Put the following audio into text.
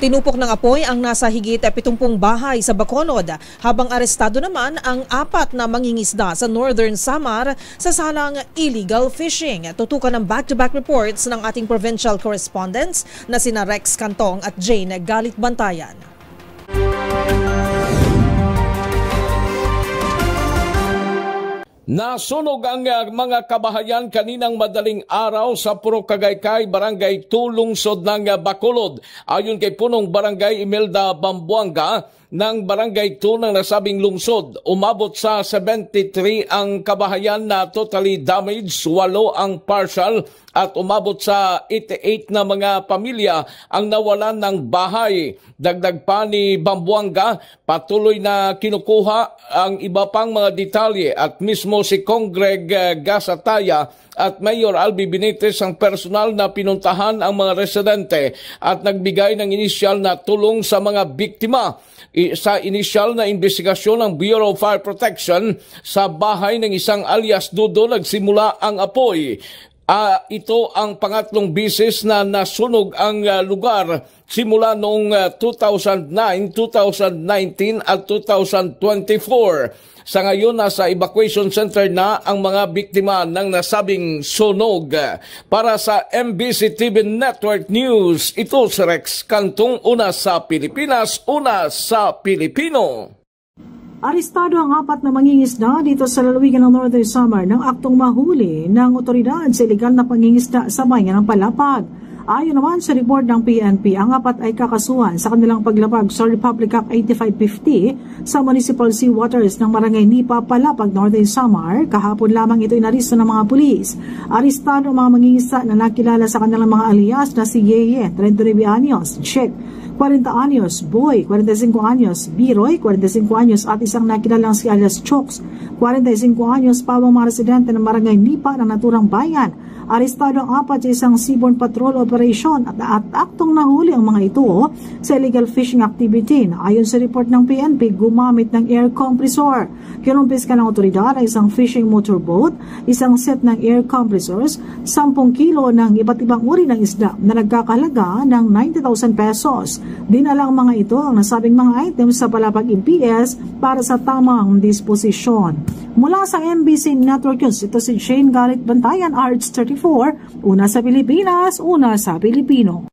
Tinupok ng apoy ang nasa higit 70 bahay sa Bacolod, habang arestado naman ang 4 na mangingisda sa Northern Samar sa salang illegal fishing. Tutukan ng back-to-back reports ng ating provincial correspondents na sina Rex Cantong at Jane Galit Bantayan. Nasunog ang mga kabahayan kaninang madaling araw sa Puro Cagaycay, Barangay 2, lungsod ng Bacolod. Ayon kay punong Barangay Imelda Bambuanga ng Barangay 2 ng nasabing lungsod, umabot sa 73 ang kabahayan na totally damaged, 8 ang partial at umabot sa 88 na mga pamilya ang nawalan ng bahay. Dagdag pa ni Bambuanga, patuloy na kinukuha ang iba pang mga detalye at mismo si Congreg Gasataya at Mayor Albi Benitez ang personal na pinuntahan ang mga residente at nagbigay ng inisyal na tulong sa mga biktima. Sa inisyal na investigasyon ng Bureau of Fire Protection sa bahay ng isang alias Dudo, nagsimula ang apoy. Ito ang pangatlong bisis na nasunog ang lugar simula noong 2009, 2019 at 2024. Sa ngayon, nasa evacuation center na ang mga biktima ng nasabing sunog. Para sa MBC TV Network News, ito si Rex Cantong, una sa Pilipinas, una sa Pilipino. Arestado ang 4 na mangingisda dito sa lalawigan ng Northern Samar ng aktong mahuli ng otoridad sa iligal na pangingisda sa bayan ng Palapag. Ayon naman sa report ng PNP, ang 4 ay kakasuhan sa kanilang paglabag sa Republic Act 8550 sa Municipal Sea Waters ng Barangay Nipa, Palapag, Northern Samar. Kahapon lamang ito inaristo ng mga pulis. Arestado ang mga mangingisda na nakilala sa kanilang mga alias na si Yeye, 39 anyos, Check, 40 anyos, Boy, 45 anyos, Biroy, 45 anyos at isang nakilalang si alias Chokes, 45 anyos, pawang mga residente ng Barangay Nipa ng naturang bayan. Arestado ang 4 sa isang seaborne patrol operation at aktong nahuli ang mga ito sa illegal fishing activity. Ayon sa report ng PNP, gumamit ng air compressor. Kinumpis ka ng otoridad ang isang fishing motorboat, isang set ng air compressors, 10 kilo ng iba't ibang uri ng isda na nagkakahalaga ng 90,000 pesos. Dinala ang mga ito ang nasabing mga items sa Palapag MPS para sa tamang disposisyon. Mula sa MBC Network News, ito si Jane Galit Bantayan, RH34, una sa Pilipinas, una sa Pilipino.